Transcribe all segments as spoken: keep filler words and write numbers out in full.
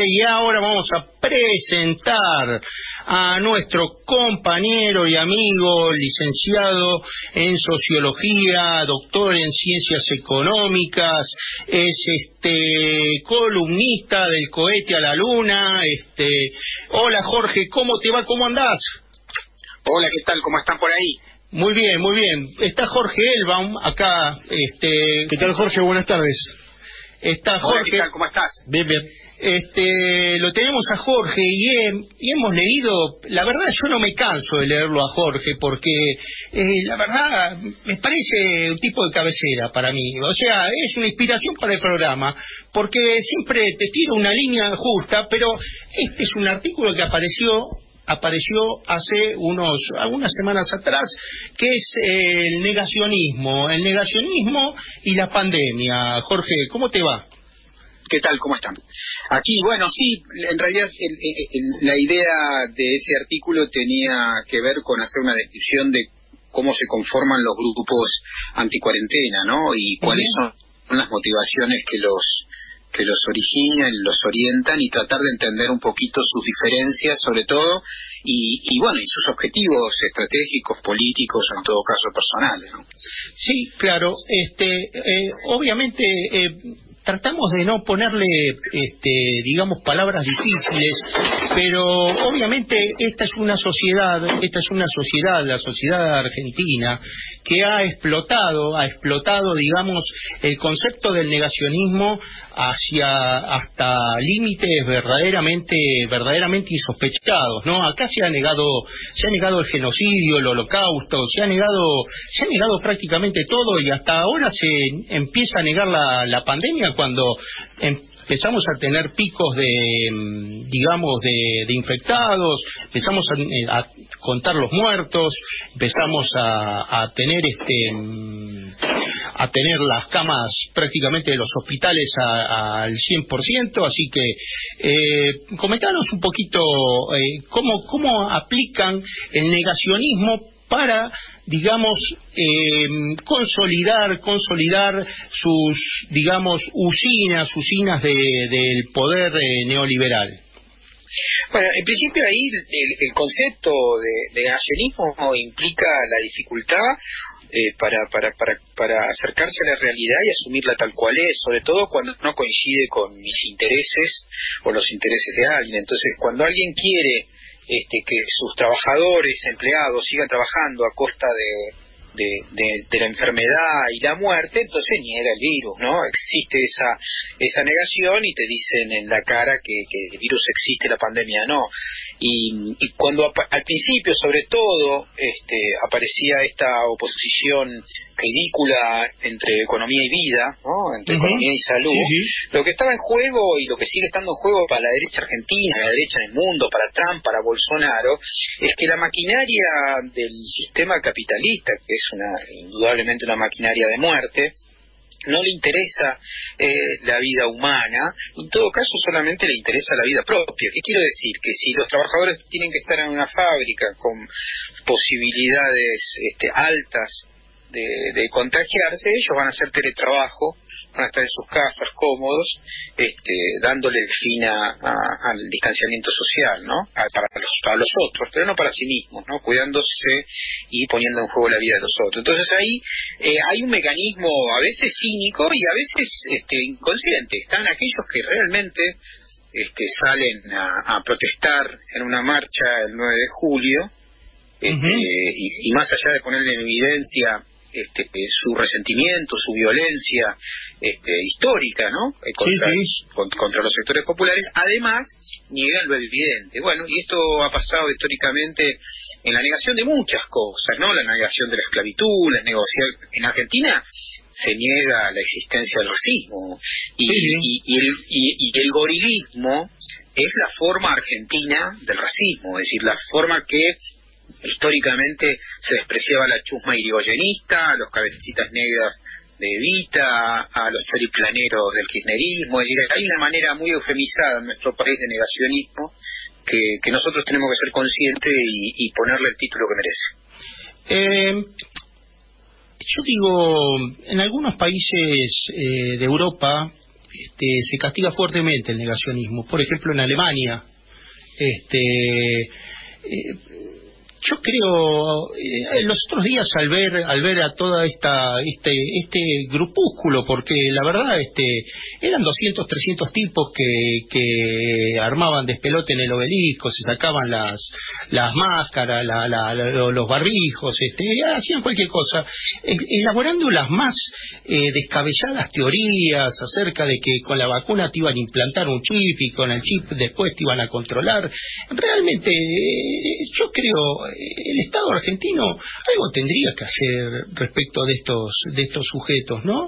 tarde y ahora vamos a presentar a nuestro compañero y amigo, licenciado en Sociología, doctor en Ciencias Económicas, es este columnista del Cohete a la Luna. Este, hola Jorge, ¿cómo te va? ¿Cómo andás? Hola, ¿qué tal? ¿Cómo están por ahí? Muy bien, muy bien. Está Jorge Elbaum acá. Este, ¿Qué tal, Jorge? Buenas tardes. Está Jorge. Hola, ¿qué tal? ¿Cómo estás? Bien, bien. Este, lo tenemos a Jorge y, he, y hemos leído, la verdad yo no me canso de leerlo a Jorge porque eh, la verdad me parece un tipo de cabecera para mí, o sea, es una inspiración para el programa porque siempre te tira una línea justa, pero este es un artículo que apareció apareció hace unos algunas semanas atrás, que es eh, el negacionismo, el negacionismo y la pandemia. Jorge, ¿cómo te va? ¿Qué tal? ¿Cómo están? Aquí, bueno, sí, en realidad el, el, la idea de ese artículo tenía que ver con hacer una descripción de cómo se conforman los grupos anticuarentena, ¿no? Y cuáles son las motivaciones que los que los originan, los orientan, y tratar de entender un poquito sus diferencias, sobre todo, y, y bueno, y sus objetivos estratégicos, políticos, o en todo caso personales, ¿no? Sí, claro, este, eh, obviamente eh, tratamos de no ponerle, este, digamos, palabras difíciles, pero obviamente esta es una sociedad, esta es una sociedad, la sociedad argentina, que ha explotado, ha explotado, digamos, el concepto del negacionismo hacia hasta límites verdaderamente, verdaderamente insospechados, ¿no? Acá se ha negado, se ha negado el genocidio, el holocausto, se ha negado, se ha negado prácticamente todo, y hasta ahora se empieza a negar la, la pandemia cuando empezamos a tener picos de, digamos, de, de infectados, empezamos a, a contar los muertos, empezamos a, a tener este a tener las camas prácticamente de los hospitales al cien por ciento, así que eh, comentanos un poquito eh, cómo, cómo aplican el negacionismo para, digamos, eh, consolidar, consolidar sus, digamos, usinas, usinas de, del poder eh, neoliberal. Bueno, en principio ahí el, el concepto de, de negacionismo implica la dificultad eh, para, para, para, para acercarse a la realidad y asumirla tal cual es, sobre todo cuando no coincide con mis intereses o los intereses de alguien. Entonces, cuando alguien quiere Este, que sus trabajadores, empleados sigan trabajando a costa de, de, de, de la enfermedad y la muerte, entonces niega el virus, ¿no? Existe esa esa negación y te dicen en la cara que, que el virus existe, la pandemia no. Y, y cuando al principio, sobre todo, este, aparecía esta oposición ridícula entre economía y vida, ¿no? Entre uh-huh. economía y salud, sí, sí. Lo que estaba en juego y lo que sigue estando en juego para la derecha argentina, la derecha en el mundo, para Trump, para Bolsonaro, es que la maquinaria del sistema capitalista, que es una indudablemente una maquinaria de muerte, no le interesa eh, la vida humana, en todo caso solamente le interesa la vida propia. ¿Qué quiero decir? Que si los trabajadores tienen que estar en una fábrica con posibilidades este, altas de, de contagiarse, ellos van a hacer teletrabajo, van a estar en sus casas cómodos, este, dándole fin a, a, al distanciamiento social, ¿no? A, para, los, para los otros, pero no para sí mismos, ¿no? Cuidándose y poniendo en juego la vida de los otros. Entonces ahí eh, hay un mecanismo a veces cínico y a veces este, inconsciente. Están aquellos que realmente este, salen a, a protestar en una marcha el nueve de julio, este, uh-huh. y, y más allá de poner en evidencia Este, su resentimiento, su violencia este, histórica, ¿no? Eh, contra, sí, sí. Contra, contra los sectores populares, además niegan lo evidente. Bueno, y esto ha pasado históricamente en la negación de muchas cosas, ¿no? La negación de la esclavitud, la negociación en Argentina se niega la existencia del racismo y, sí, sí. y, y, el, y, y el gorilismo es la forma argentina del racismo, es decir, la forma que históricamente se despreciaba la chusma irigoyenista, a los cabecitas negras de Evita, a los choriplaneros del kirchnerismo. Es decir, hay una manera muy eufemizada en nuestro país de negacionismo que, que nosotros tenemos que ser conscientes y, y ponerle el título que merece. Eh, yo digo, en algunos países eh, de Europa este, se castiga fuertemente el negacionismo. Por ejemplo, en Alemania, este, eh, yo creo, eh, los otros días al ver al ver a toda esta este este grupúsculo, porque la verdad este eran doscientos, trescientos tipos que que armaban despelote en el obelisco, se sacaban las las máscaras, la, la, la, los barbijos, este hacían cualquier cosa, elaborando las más eh, descabelladas teorías acerca de que con la vacuna te iban a implantar un chip y con el chip después te iban a controlar. Realmente eh, yo creo el Estado argentino algo tendría que hacer respecto de estos de estos sujetos, ¿no?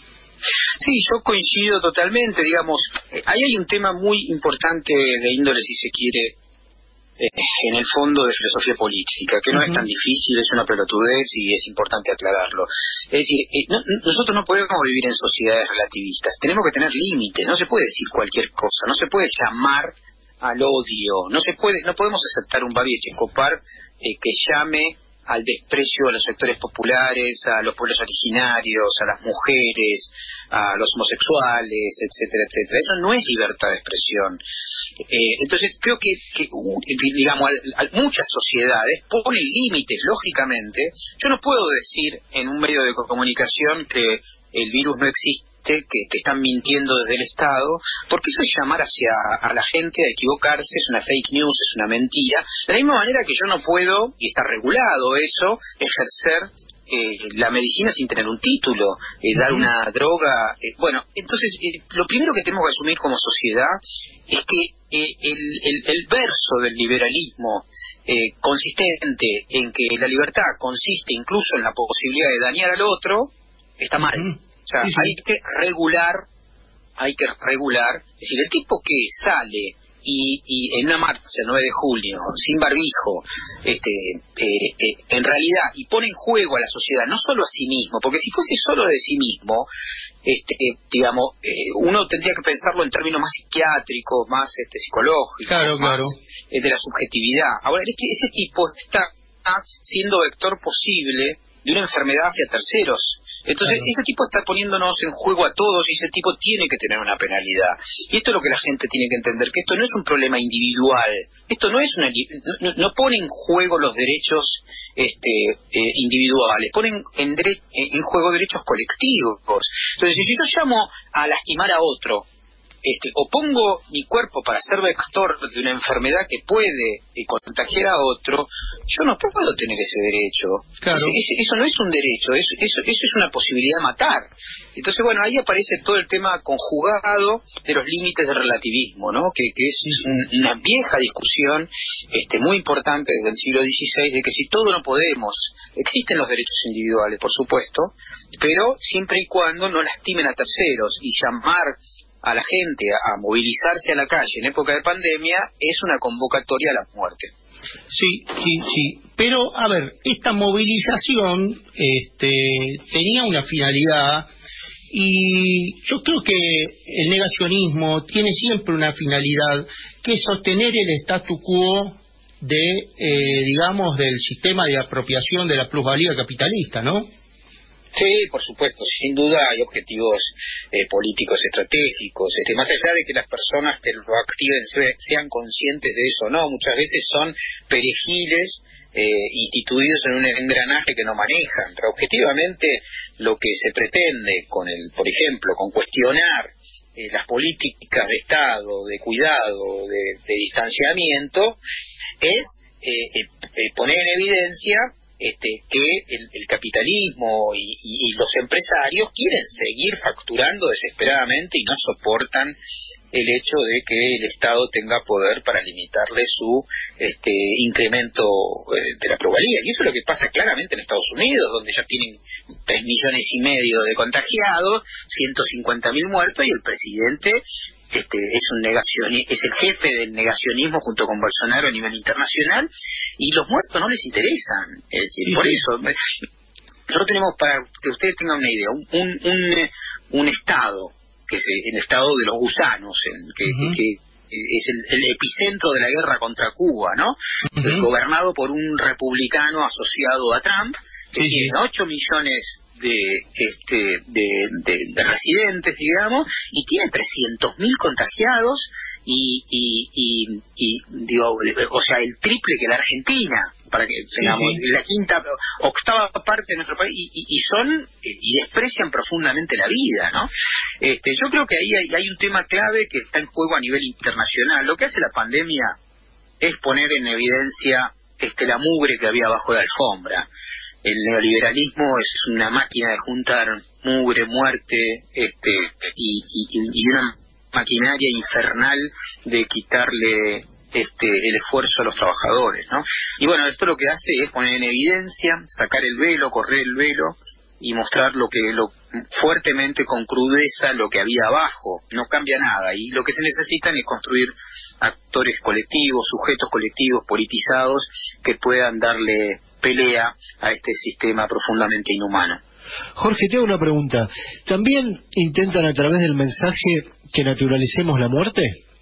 Sí, yo coincido totalmente, digamos, ahí hay un tema muy importante de índole, si se quiere, eh, en el fondo de filosofía política, que no uh-huh. es tan difícil, es una pelotudez y es importante aclararlo. Es decir, eh, no, nosotros no podemos vivir en sociedades relativistas, tenemos que tener límites, no se puede decir cualquier cosa, no se puede llamar al odio, no se puede, no podemos aceptar un Babi Echecopar eh, que llame al desprecio a los sectores populares, a los pueblos originarios, a las mujeres, a los homosexuales, etcétera, etcétera. Eso no es libertad de expresión. Eh, entonces creo que, que digamos, a, a muchas sociedades ponen límites, lógicamente. Yo no puedo decir en un medio de comunicación que el virus no existe, que, que están mintiendo desde el Estado, porque eso es llamar hacia a la gente a equivocarse, es una fake news, es una mentira. De la misma manera que yo no puedo, y está regulado eso, ejercer eh, la medicina sin tener un título, eh, dar una droga. Eh, bueno, entonces eh, lo primero que tenemos que asumir como sociedad es que eh, el, el, el verso del liberalismo eh, consistente en que la libertad consiste incluso en la posibilidad de dañar al otro, está mal. Uh-huh. O sea, sí, sí. hay que regular, hay que regular, es decir, el tipo que sale y, y en una marcha el nueve de julio, sin barbijo, este, eh, eh, en realidad, y pone en juego a la sociedad, no solo a sí mismo, porque si fuese solo de sí mismo, este, eh, digamos, eh, uno tendría que pensarlo en términos más psiquiátricos, más este, psicológicos, claro, más claro. Eh, de la subjetividad. Ahora, es que ese tipo está siendo vector posible de una enfermedad hacia terceros. Entonces, claro. ese tipo está poniéndonos en juego a todos y ese tipo tiene que tener una penalidad. Y esto es lo que la gente tiene que entender, que esto no es un problema individual, esto no es una no, no pone en juego los derechos este eh, individuales, ponen en, dere, en juego derechos colectivos. Entonces, si yo llamo a lastimar a otro, Este, o pongo mi cuerpo para ser vector de una enfermedad que puede eh, contagiar a otro, yo no puedo tener ese derecho. Claro. Ese, ese, eso no es un derecho, eso, eso, eso es una posibilidad de matar. Entonces, bueno, ahí aparece todo el tema conjugado de los límites del relativismo, ¿no? Que, que es un, una vieja discusión este, muy importante desde el siglo dieciséis, de que si todo no podemos, existen los derechos individuales, por supuesto, pero siempre y cuando no lastimen a terceros, y llamar a la gente a movilizarse a la calle en época de pandemia es una convocatoria a la muerte. Sí, sí, sí. Pero, a ver, esta movilización este, tenía una finalidad, y yo creo que el negacionismo tiene siempre una finalidad, que es sostener el statu quo de, eh, digamos, del sistema de apropiación de la plusvalía capitalista, ¿no? Sí, por supuesto, sin duda hay objetivos eh, políticos estratégicos, este, más allá de que las personas que lo activen se, sean conscientes de eso, no, muchas veces son perejiles eh, instituidos en un engranaje que no manejan, pero objetivamente lo que se pretende con el, por ejemplo, con cuestionar eh, las políticas de Estado, de cuidado, de, de distanciamiento, es eh, eh, eh, poner en evidencia Este, que el, el capitalismo y, y, y los empresarios quieren seguir facturando desesperadamente y no soportan el hecho de que el Estado tenga poder para limitarle su este, incremento eh, de la plusvalía. Y eso es lo que pasa claramente en Estados Unidos, donde ya tienen tres millones y medio de contagiados, ciento cincuenta mil muertos, y el presidente Este, es un negacionista, es el jefe del negacionismo junto con Bolsonaro a nivel internacional, y los muertos no les interesan. Es decir, sí, por sí. eso nosotros tenemos, para que ustedes tengan una idea, un un, un, un estado que es el estado de los gusanos, en, que, uh-huh. que, que es el, el epicentro de la guerra contra Cuba, ¿no? Uh-huh. Gobernado por un republicano asociado a Trump, que sí, tiene ocho millones de este de, de, de residentes, digamos, y tiene trescientos mil contagiados y, y, y, y digo, o sea, el triple que la Argentina, para que tengamos sí, sí. la quinta, octava parte de nuestro país, y, y, y son, y desprecian profundamente la vida, ¿no? Este, yo creo que ahí hay, hay un tema clave que está en juego a nivel internacional. Lo que hace la pandemia es poner en evidencia este la mugre que había bajo la alfombra. El neoliberalismo es una máquina de juntar mugre, muerte, este y, y, y una maquinaria infernal de quitarle este el esfuerzo a los trabajadores, ¿no? Y bueno, esto lo que hace es poner en evidencia, sacar el velo, correr el velo y mostrar lo que lo fuertemente, con crudeza, lo que había abajo. No cambia nada, y lo que se necesitan es construir actores colectivos, sujetos colectivos politizados que puedan darle pelea a este sistema profundamente inhumano. Jorge, te hago una pregunta. ¿También intentan a través del mensaje que naturalicemos la muerte?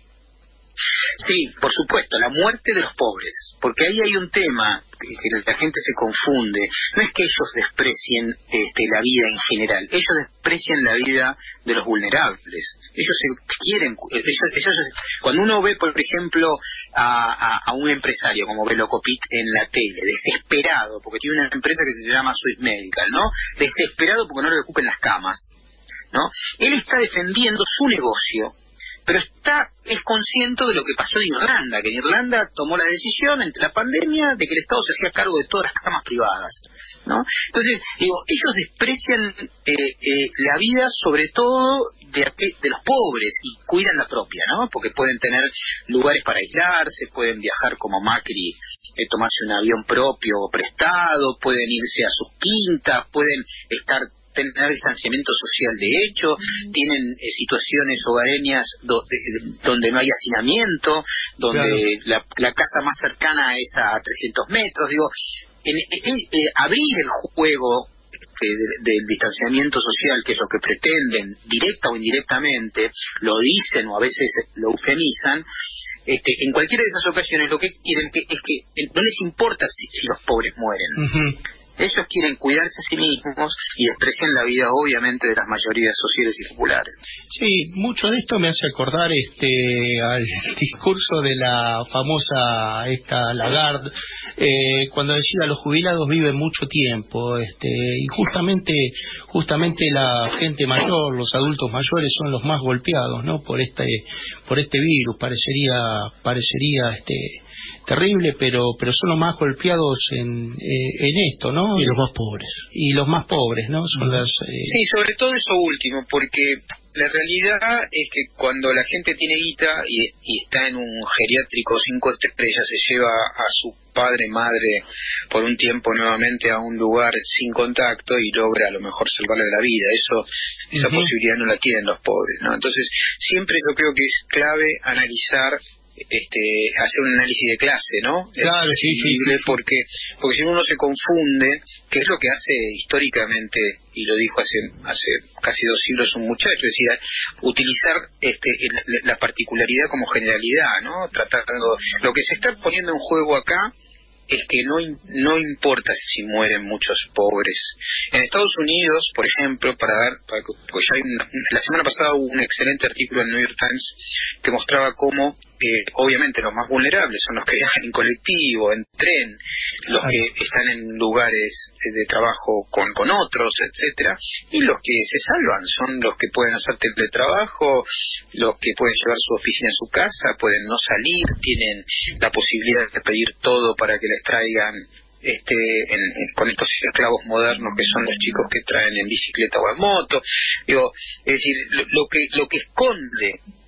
Sí, por supuesto, la muerte de los pobres, porque ahí hay un tema que la gente se confunde. No es que ellos desprecien este, la vida en general, ellos desprecian la vida de los vulnerables. Ellos se quieren, ellos, ellos cuando uno ve, por ejemplo, a, a, a un empresario como Velocopit en la tele, desesperado, porque tiene una empresa que se llama Swiss Medical, ¿no? Desesperado porque no le ocupen las camas, ¿no? Él está defendiendo su negocio, pero está es consciente de lo que pasó en Irlanda, que en Irlanda tomó la decisión entre la pandemia de que el Estado se hacía cargo de todas las camas privadas, ¿no? Entonces, digo, ellos desprecian eh, eh, la vida, sobre todo de, de los pobres, y cuidan la propia, ¿no? Porque pueden tener lugares para aislarse, pueden viajar como Macri, eh, tomarse un avión propio o prestado, pueden irse a sus quintas, pueden estar tener distanciamiento social de hecho, mm. tienen eh, situaciones hogareñas do, de, donde no hay hacinamiento, donde claro. la, la casa más cercana es a trescientos metros, digo, en, en, en, abrir el juego este, del de distanciamiento social, que es lo que pretenden, directa o indirectamente, lo dicen o a veces lo eufemizan. Este, en cualquiera de esas ocasiones lo que quieren que, es que no les importa si, si los pobres mueren. Uh-huh. Ellos quieren cuidarse a sí mismos y desprecian la vida, obviamente, de las mayorías sociales y populares. Sí, mucho de esto me hace acordar este al discurso de la famosa esta Lagarde, eh, cuando decía los jubilados viven mucho tiempo, este y justamente justamente la gente mayor, los adultos mayores son los más golpeados, ¿no? Por este por este virus. Parecería parecería este terrible, pero pero son los más golpeados en eh, en esto, ¿no? Y los más pobres. Y los más pobres, ¿no? Son uh-huh. las eh... Sí, sobre todo eso último, porque la realidad es que cuando la gente tiene guita y, y está en un geriátrico cinco estrellas, se lleva a su padre, madre, por un tiempo nuevamente a un lugar sin contacto y logra a lo mejor salvarle la vida. Eso, esa uh-huh. posibilidad no la tienen los pobres, ¿no? Entonces, siempre yo creo que es clave analizar este hacer un análisis de clase, ¿no? Claro, sí, sí, sí, porque porque si uno se confunde, que es lo que hace históricamente, y lo dijo hace hace casi dos siglos un muchacho, es decir, utilizar este el, la particularidad como generalidad, ¿no? Tratando lo que se está poniendo en juego acá es que no no importa si mueren muchos pobres. En Estados Unidos, por ejemplo, para dar, para, pues ya hay una, la semana pasada hubo un excelente artículo en el New York Times que mostraba cómo, eh, obviamente, los más vulnerables son los que viajan en colectivo, en tren, los que están en lugares de trabajo con, con otros, etcétera, y los que se salvan son los que pueden hacer teletrabajo, los que pueden llevar su oficina a su casa, pueden no salir, tienen la posibilidad de pedir todo para que les traigan este en, en, con estos esclavos modernos que son los chicos que traen en bicicleta o en moto. Digo, es decir, lo, lo que lo que esconde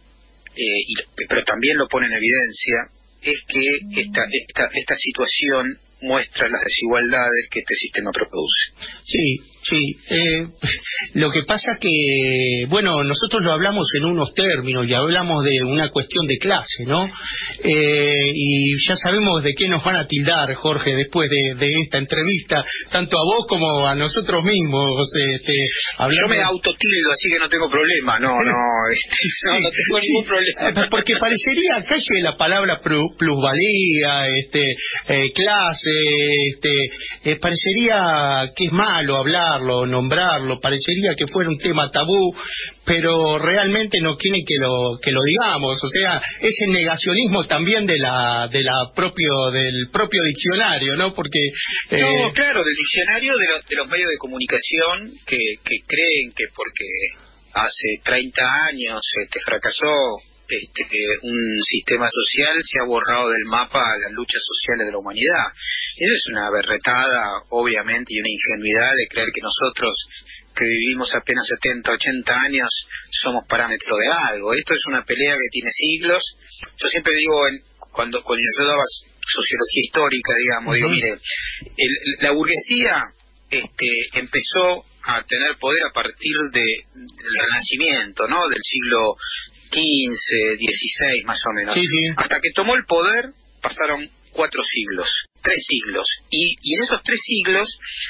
eh, y, pero también lo pone en evidencia es que esta esta esta situación muestra las desigualdades que este sistema produce. Sí. Sí, eh, lo que pasa que, bueno, nosotros lo hablamos en unos términos y hablamos de una cuestión de clase, ¿no? Eh, y ya sabemos de qué nos van a tildar, Jorge, después de, de esta entrevista, tanto a vos como a nosotros mismos. Este, Yo me autotildo, así que no tengo problema, no, no, este, no, no tengo sí, ningún problema. Porque parecería que hay la palabra plusvalía, este, eh, clase, este, eh, parecería que es malo hablar nombrarlo, parecería que fuera un tema tabú, pero realmente no quieren que lo que lo digamos, o sea, es el negacionismo también de la de la propio del propio diccionario, ¿no? Porque eh... no, claro, del diccionario de los de los medios de comunicación que que creen que porque hace treinta años este fracasó Este, un sistema social, se ha borrado del mapa las luchas sociales de la humanidad. Eso es una berretada, obviamente, y una ingenuidad de creer que nosotros, que vivimos apenas setenta, ochenta años, somos parámetro de algo. Esto es una pelea que tiene siglos. Yo siempre digo, en, cuando, cuando yo daba sociología histórica, digamos, uh-huh. digo, mire, el, la burguesía este, empezó a tener poder a partir de, del Renacimiento, ¿no? Del siglo quince, dieciséis más o menos, sí, sí. Hasta que tomó el poder pasaron cuatro siglos, tres siglos, y, y en esos tres siglos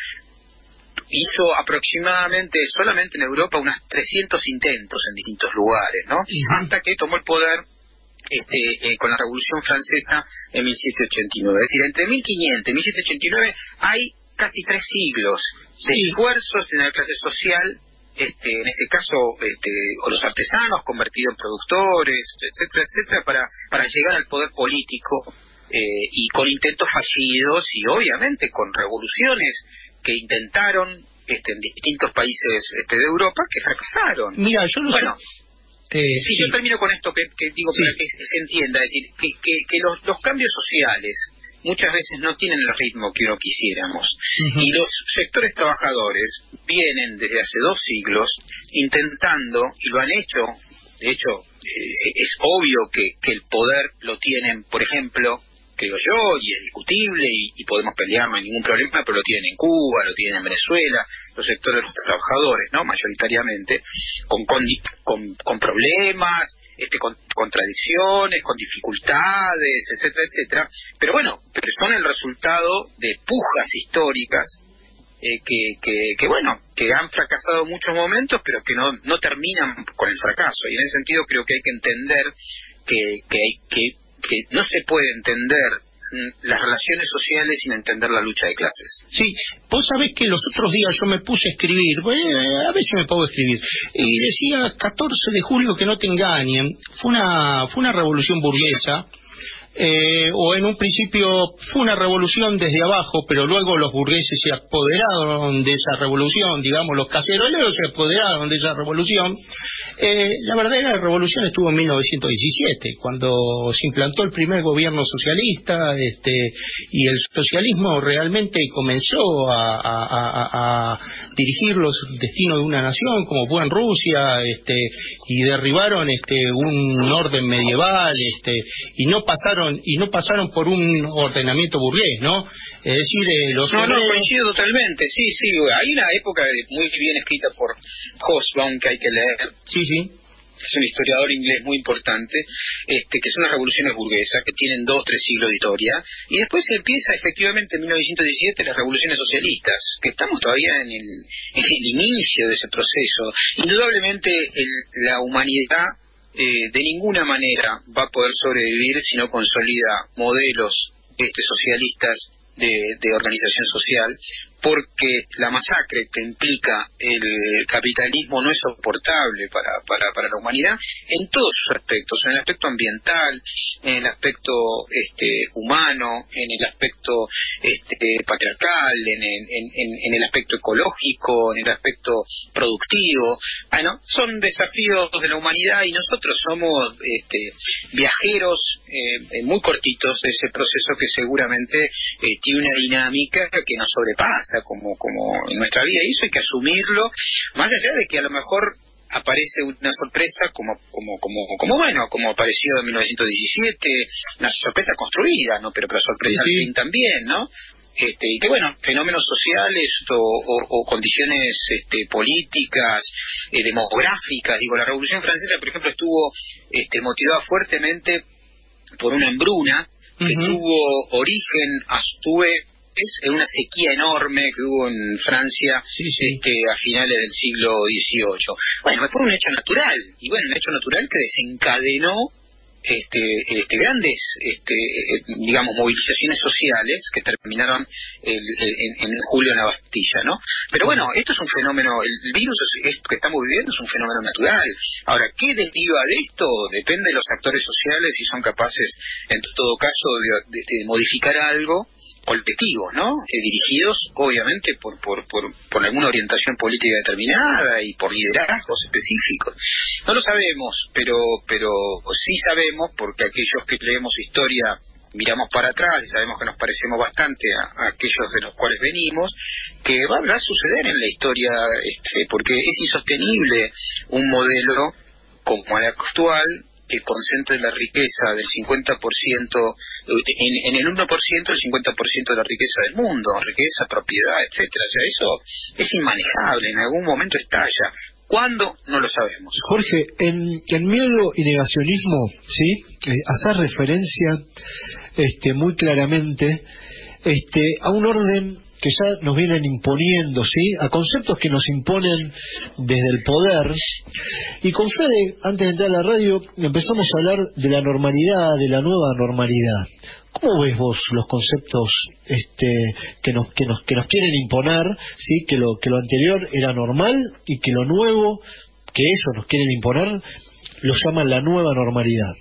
hizo aproximadamente, solamente en Europa, unos trescientos intentos en distintos lugares, ¿no? Uh-huh. Hasta que tomó el poder este, eh, con la Revolución Francesa en mil setecientos ochenta y nueve. Es decir, entre mil quinientos y mil setecientos ochenta y nueve hay casi tres siglos de sí. esfuerzos en la clase social. Este, en ese caso, este, o los artesanos convertidos en productores, etcétera, etcétera, para, para llegar al poder político, eh, y con intentos fallidos y obviamente con revoluciones que intentaron este, en distintos países este, de Europa que fracasaron. Mira, yo no bueno, sé. Eh, sí, sí, yo termino con esto que, que digo sí. para que se entienda, es decir, que, que, que los, los cambios sociales muchas veces no tienen el ritmo que uno quisiéramos. Uh-huh. Y los sectores trabajadores vienen desde hace dos siglos intentando, y lo han hecho, de hecho, eh, es obvio que, que el poder lo tienen, por ejemplo, creo yo, y es discutible, y, y podemos pelear, no hay ningún problema, pero lo tienen en Cuba, lo tienen en Venezuela, los sectores de los trabajadores, ¿no? Mayoritariamente, con, con, con, con problemas, Este, con contradicciones, con dificultades, etcétera, etcétera, pero bueno, pero son el resultado de pujas históricas eh, que, que, que bueno, que han fracasado en muchos momentos, pero que no, no terminan con el fracaso, y en ese sentido creo que hay que entender que, que, que, que no se puede entender las relaciones sociales sin entender la lucha de clases. Sí, vos sabés que los otros días yo me puse a escribir, eh, a veces me puedo escribir, y decía catorce de julio, que no te engañen, fue una, fue una revolución burguesa, eh, o en un principio fue una revolución desde abajo, pero luego los burgueses se apoderaron de esa revolución, digamos, los caceroleros se apoderaron de esa revolución. Eh, la verdadera revolución estuvo en mil novecientos diecisiete, cuando se implantó el primer gobierno socialista, este, y el socialismo realmente comenzó a, a, a, a dirigir los destinos de una nación, como fue en Rusia, este, y derribaron este, un orden medieval, este, y no pasaron y no pasaron por un ordenamiento burgués, ¿no? Es decir, eh, los no, no, coincido totalmente, sí, sí, hay una época muy bien escrita por Hobsbawm que hay que leer. Sí, sí. Es un historiador inglés muy importante, este, que son las revoluciones burguesas, que tienen dos, tres siglos de historia, y después se empieza efectivamente en mil novecientos diecisiete las revoluciones socialistas, que estamos todavía en el, en el inicio de ese proceso. Indudablemente el, la humanidad eh, de ninguna manera va a poder sobrevivir si no consolida modelos este, socialistas de, de organización social, porque la masacre que implica el capitalismo no es soportable para, para, para la humanidad en todos sus aspectos, en el aspecto ambiental, en el aspecto este, humano, en el aspecto este, patriarcal, en, en, en, en el aspecto ecológico, en el aspecto productivo. Bueno, son desafíos de la humanidad y nosotros somos este, viajeros eh, muy cortitos de ese proceso que seguramente eh, tiene una dinámica que nos sobrepasa como como en nuestra vida, y eso hay que asumirlo, más allá de que a lo mejor aparece una sorpresa como como como como bueno, como apareció en mil novecientos diecisiete, una sorpresa construida, ¿no? Pero pero sorpresa sí, sí. al fin también, ¿no? Este, y que bueno, fenómenos sociales o, o, o condiciones este, políticas, eh, demográficas, digo, la Revolución Francesa, por ejemplo, estuvo este, motivada fuertemente por una hambruna que uh-huh. tuvo origen a su vez en una sequía enorme que hubo en Francia sí, sí. Este, a finales del siglo dieciocho. Bueno, fue un hecho natural, y bueno, un hecho natural que desencadenó Este, este, grandes, este, digamos, movilizaciones sociales que terminaron el, el, en, en julio en la Bastilla, ¿no? Pero bueno, esto es un fenómeno, el virus es, esto que estamos viviendo es un fenómeno natural. Ahora, ¿qué deriva de esto? Depende de los actores sociales si son capaces, en todo caso, de, de, de modificar algo colectivos, ¿no? Eh, dirigidos, obviamente, por, por, por, por alguna orientación política determinada y por liderazgos específicos. No lo sabemos, pero, pero sí sabemos, porque aquellos que leemos historia miramos para atrás y sabemos que nos parecemos bastante a, a aquellos de los cuales venimos, que va, va a suceder en la historia, este, porque es insostenible un modelo como el actual, que concentre la riqueza del cincuenta por ciento, en, en el uno por ciento, el cincuenta por ciento de la riqueza del mundo, riqueza, propiedad, etcétera. O sea, eso es inmanejable, en algún momento estalla. ¿Cuándo? No lo sabemos. Jorge, en, en miedo y negacionismo, ¿sí? Eh, haces referencia este, muy claramente este, a un orden que ya nos vienen imponiendo, ¿sí? A conceptos que nos imponen desde el poder. Y con Fede, antes de entrar a la radio, empezamos a hablar de la normalidad, de la nueva normalidad. ¿Cómo ves vos los conceptos este, que nos que nos que nos quieren imponer, sí, que lo que lo anterior era normal y que lo nuevo que ellos nos quieren imponer lo llaman la nueva normalidad?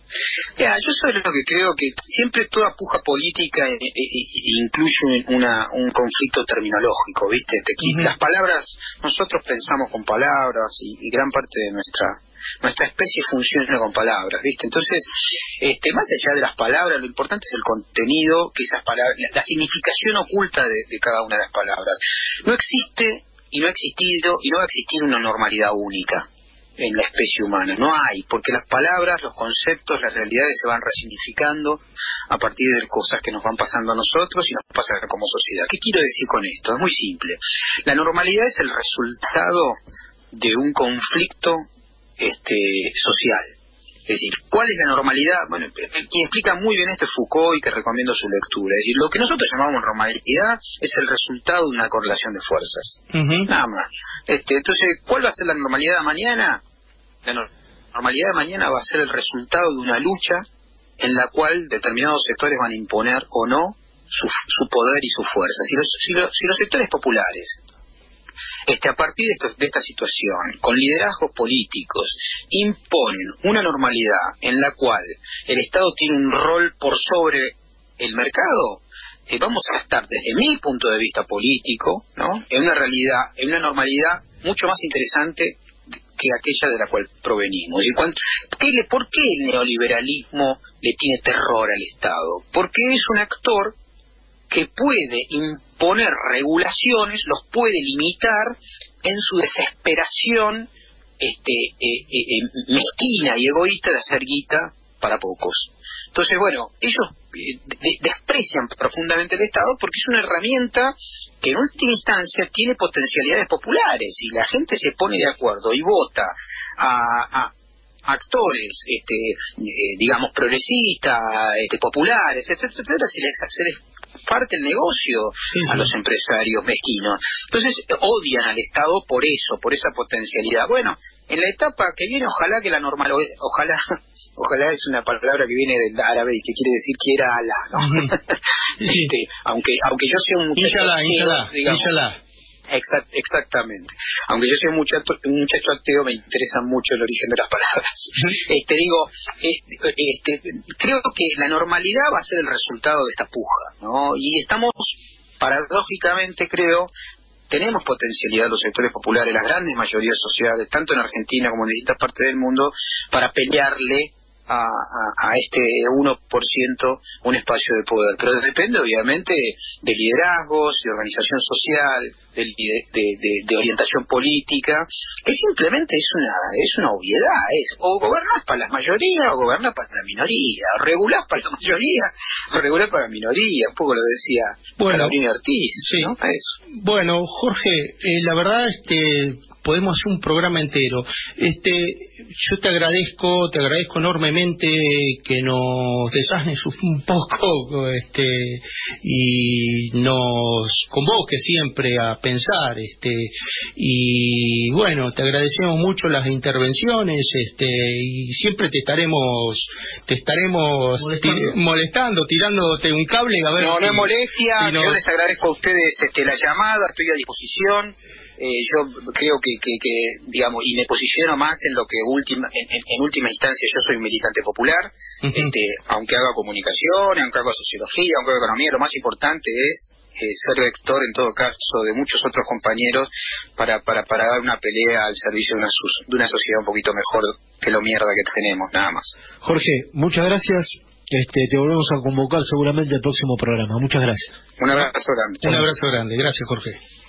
Mira, yo sobre lo que creo que siempre toda puja política e, e, e incluye una, un conflicto terminológico, ¿viste? Te, uh-huh. Las palabras, nosotros pensamos con palabras y, y gran parte de nuestra nuestra especie funciona con palabras, ¿viste? Entonces, este, más allá de las palabras, lo importante es el contenido, que esas palabras, la, la significación oculta de, de cada una de las palabras. No existe y no ha existido y no va a existir una normalidad única en la especie humana, no hay, porque las palabras, los conceptos, las realidades se van resignificando a partir de cosas que nos van pasando a nosotros y nos pasan como sociedad. ¿Qué quiero decir con esto? Es muy simple. La normalidad es el resultado de un conflicto este, social. Es decir, ¿cuál es la normalidad? Bueno, quien explica muy bien esto es Foucault, y que recomiendo su lectura. Es decir, lo que nosotros llamamos normalidad es el resultado de una correlación de fuerzas. Uh-huh. Nada más. Este, entonces, ¿cuál va a ser la normalidad de mañana? La normalidad de mañana va a ser el resultado de una lucha en la cual determinados sectores van a imponer o no su, su poder y su fuerza. Si los, si los, si los sectores populares, este, a partir de, esto, de esta situación, con liderazgos políticos, imponen una normalidad en la cual el Estado tiene un rol por sobre el mercado, eh, vamos a estar, desde mi punto de vista político, ¿no?, en una realidad, en una normalidad mucho más interesante que aquella de la cual provenimos. ¿Y cuánto, qué le, ¿Por qué el neoliberalismo le tiene terror al Estado? Porque es un actor que puede imponer regulaciones, los puede limitar en su desesperación este, eh, eh, mezquina y egoísta de hacer guita para pocos. Entonces, bueno, ellos eh, de, desprecian profundamente el Estado porque es una herramienta que en última instancia tiene potencialidades populares, y la gente se pone de acuerdo y vota a, a actores, este, eh, digamos, progresistas, este, populares, etcétera, etcétera, se les, se les parte el negocio sí, a sí. los empresarios mezquinos. Entonces odian al Estado por eso, por esa potencialidad. Bueno, en la etapa que viene, ojalá que la normal, ojalá, ojalá es una palabra que viene del árabe y que quiere decir quiera Alá, ¿no? Uh-huh. este, aunque, aunque yo sea un muchacho, inshallah, ateo, inshallah, digamos, inshallah. Exact, exactamente. Aunque yo sea un muchacho, un muchacho ateo, me interesa mucho el origen de las palabras. Este, digo, este, creo que la normalidad va a ser el resultado de esta puja, ¿no? Y estamos, paradójicamente, creo, tenemos potencialidad los sectores populares, las grandes mayorías sociales, tanto en Argentina como en distintas partes del mundo, para pelearle a, a, a este uno por ciento un espacio de poder, pero depende obviamente de liderazgos, de organización social, de, de, de, de orientación política, que simplemente es una es una obviedad, es o gobernás para las mayorías o gobernás para la minoría, o regulás para la mayoría o regulás para la minoría, un poco lo decía bueno, Calabrini Ortiz, sí. ¿no? Eso. Bueno, Jorge, eh, la verdad este podemos hacer un programa entero. Este, yo te agradezco, te agradezco enormemente que nos desasnes un poco, este, y nos convoque siempre a pensar, este, y bueno, te agradecemos mucho las intervenciones, este, y siempre te estaremos, te estaremos molestando, tir molestando tirándote un cable a ver no, si, no es molestia, si no... yo les agradezco a ustedes este, la llamada, estoy a disposición. Eh, yo creo que, que, que, digamos, y me posiciono más en lo que última, en, en, en última instancia yo soy un militante popular, uh-huh. este, aunque haga comunicación, aunque haga sociología, aunque haga economía, lo más importante es eh, ser rector en todo caso de muchos otros compañeros para, para, para dar una pelea al servicio de una, de una sociedad un poquito mejor que lo mierda que tenemos, nada más. Jorge, muchas gracias. Este, te volvemos a convocar seguramente al próximo programa. Muchas gracias. Un abrazo grande. Un abrazo grande. Gracias, Jorge.